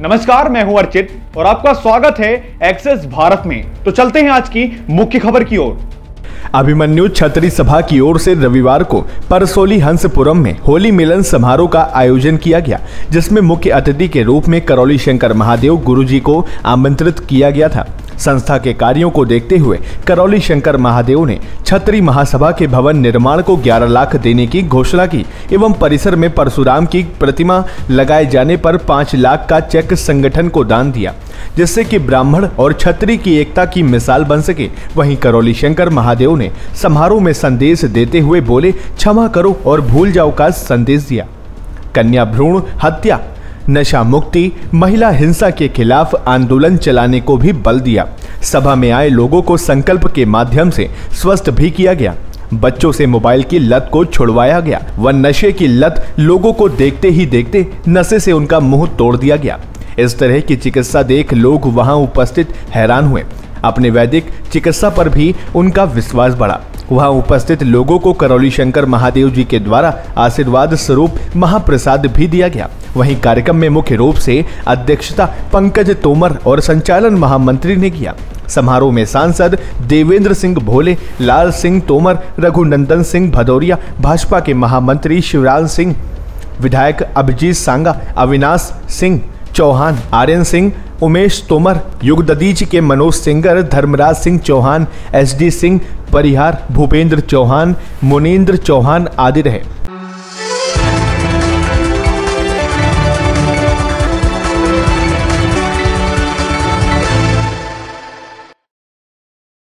नमस्कार, मैं हूं अर्चित और आपका स्वागत है एक्सेस भारत में। तो चलते हैं आज की मुख्य खबर की ओर। अभिमन्यु छत्री सभा की ओर से रविवार को परसोली हंसपुरम में होली मिलन समारोह का आयोजन किया गया, जिसमें मुख्य अतिथि के रूप में करौली शंकर महादेव गुरुजी को आमंत्रित किया गया था। संस्था के कार्यों को देखते हुए करौली शंकर महादेव ने छत्री महासभा के भवन निर्माण को 11 लाख देने की घोषणा की एवं परिसर में परशुराम की प्रतिमा लगाए जाने पर 5 लाख का चेक संगठन को दान दिया, जिससे कि ब्राह्मण और छत्री की एकता की मिसाल बन सके। वहीं करौली शंकर महादेव ने समारोह में संदेश देते हुए बोले, क्षमा करो और भूल जाओ का संदेश दिया। कन्या भ्रूण हत्या, नशा मुक्ति, महिला हिंसा के खिलाफ आंदोलन चलाने को भी बल दिया। सभा में आए लोगों को संकल्प के माध्यम से स्वस्थ भी किया गया। बच्चों से मोबाइल की लत को छुड़वाया गया व नशे की लत लोगों को देखते ही देखते नशे से उनका मुंह तोड़ दिया गया। इस तरह की चिकित्सा देख लोग वहां उपस्थित हैरान हुए। अपने वैदिक चिकित्सा पर भी उनका विश्वास बढ़ा। वहां उपस्थित लोगों को करौली शंकर महादेव जी के द्वारा आशीर्वाद स्वरूप महाप्रसाद भी दिया गया। वहीं कार्यक्रम में मुख्य रूप से अध्यक्षता पंकज तोमर और संचालन महामंत्री ने किया। समारोह में सांसद देवेंद्र सिंह भोले, लाल सिंह तोमर, रघुनंदन सिंह भदौरिया, भाजपा के महामंत्री शिवराज सिंह, विधायक अभिजीत सांगा, अविनाश सिंह चौहान, आर्यन सिंह, उमेश तोमर, युगददीज के मनोज सिंगर, धर्मराज सिंह चौहान, SD सिंह परिहार, भूपेंद्र चौहान, मुनींद्र चौहान आदि रहे।